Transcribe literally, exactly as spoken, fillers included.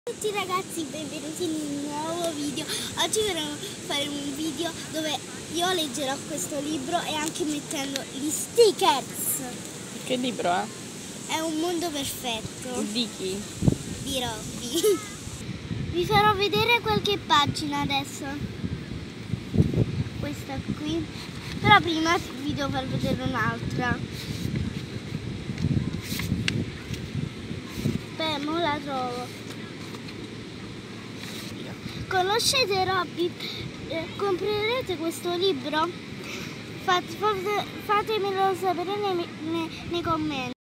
Ciao a tutti ragazzi, benvenuti in un nuovo video. Oggi vorremmo fare un video dove io leggerò questo libro e anche mettendo gli stickers. Che libro è? È un mondo perfetto Di chi? di Robby. Vi farò vedere qualche pagina adesso. Questa qui. Però prima vi devo far vedere un'altra. Beh, mo la trovo. Conoscete Robby? Eh, comprerete questo libro? Fate, fate, fatemelo sapere nei, nei, nei commenti.